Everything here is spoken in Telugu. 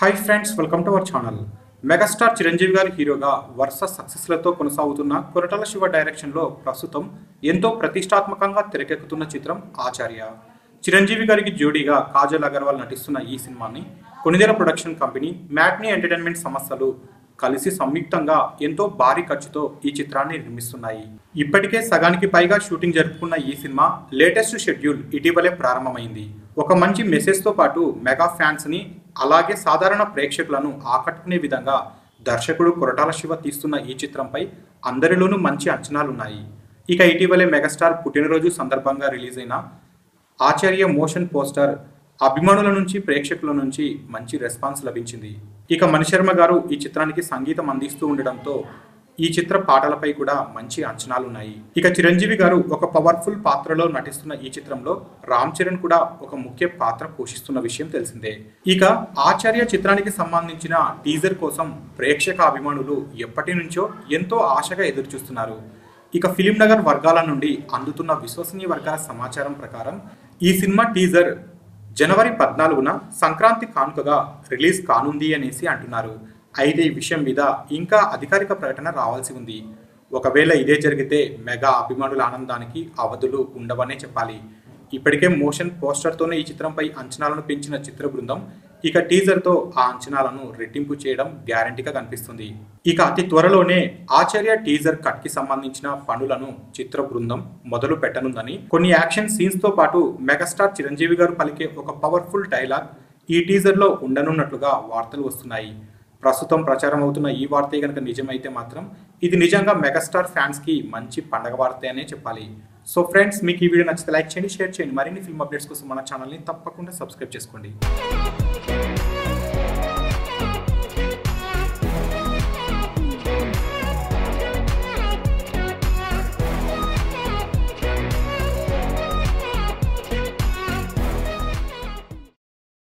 Hi friends, welcome to our channel. Megastar Chiranjeevi గారి హీరోగా వరుస సక్సెస్లతో కొనసాగుతున్న కొరటాల శివ డైరెక్షన్లో ప్రస్తుతం ఎంతో ప్రతిష్టాత్మకంగా తెరకెక్కుతున్న చిత్రం ఆచార్య. చిరంజీవి గారికి జోడీగా కాజల్ అగర్వాల్ నటిస్తున్న ఈ సినిమాని Konidela production company, matinee entertainment సంస్థలు కలిసి సంయుక్తంగా ఎంతో భారీ ఖర్చుతో ఈ చిత్రాన్ని నిర్మిస్తున్నాయి. ఇప్పటికే సగానికి పైగా షూటింగ్ జరుపుకున్న ఈ సినిమా లేటెస్ట్ షెడ్యూల్ ఇటీవలే ప్రారంభమైంది. ఒక మంచి మెసేజ్తో పాటు మెగా ఫ్యాన్స్ని అలాగే సాధారణ ప్రేక్షకులను ఆకట్టుకునే విధంగా దర్శకుడు కొరటాల శివ తీస్తున్న ఈ చిత్రంపై అందరిలోనూ మంచి అంచనాలున్నాయి. ఇక ఇటీవలే మెగాస్టార్ పుట్టినరోజు సందర్భంగా రిలీజ్ అయిన ఆచార్య మోషన్ పోస్టర్ అభిమానుల నుంచి, ప్రేక్షకుల నుంచి మంచి రెస్పాన్స్ లభించింది. ఇక మణిశర్మ గారు ఈ చిత్రానికి సంగీతం అందిస్తూ ఉండడంతో ఈ చిత్ర పాటలపై కూడా మంచి అంచనాలున్నాయి. ఇక చిరంజీవి గారు ఒక పవర్ఫుల్ పాత్రలో నటిస్తున్న ఈ చిత్రంలో రామ్ చరణ్ కూడా ఒక ముఖ్య పాత్ర పోషిస్తున్న విషయం తెలిసిందే. ఇక ఆచార్య చిత్రానికి సంబంధించిన టీజర్ కోసం ప్రేక్షక అభిమానులు ఎప్పటి నుంచో ఎంతో ఆశగా ఎదురుచూస్తున్నారు. ఇక ఫిలిం నగర్ వర్గాల నుండి అందుతున్న విశ్వసనీయ వర్గాల సమాచారం ప్రకారం ఈ సినిమా టీజర్ జనవరి 14న సంక్రాంతి కానుకగా రిలీజ్ కానుంది అనేసి అంటున్నారు. అయితే ఈ విషయం మీద ఇంకా అధికారిక ప్రకటన రావాల్సి ఉంది. ఒకవేళ ఇదే జరిగితే మెగా అభిమానుల ఆనందానికి అవధులు ఉండవనే చెప్పాలి. ఇప్పటికే మోషన్ పోస్టర్తోనే ఈ చిత్రంపై అంచనాలను పెంచిన చిత్ర బృందం ఇక టీజర్తో ఆ అంచనాలను రెట్టింపు చేయడం గ్యారంటీగా కనిపిస్తుంది. ఇక అతి త్వరలోనే ఆచార్య టీజర్ కట్ కి సంబంధించిన పనులను చిత్ర బృందం మొదలు పెట్టనుందని, కొన్ని యాక్షన్ సీన్స్ తో పాటు మెగాస్టార్ చిరంజీవి గారు పలికే ఒక పవర్ఫుల్ డైలాగ్ ఈ టీజర్ లో ఉండనున్నట్లుగా వార్తలు వస్తున్నాయి. ప్రస్తుతం ప్రచారం అవుతున్న ఈ వార్త కనుక నిజమైతే మాత్రం ఇది నిజంగా మెగాస్టార్ ఫ్యాన్స్ కి మంచి పండగ వార్త అనే చెప్పాలి. సో ఫ్రెండ్స్, మీకు ఈ వీడియో నచ్చితే లైక్ చేయండి, షేర్ చేయండి. మరిన్ని ఫిల్మ్ అప్డేట్స్ కోసం మన ఛానల్ని తప్పకుండా సబ్స్క్రైబ్ చేసుకోండి.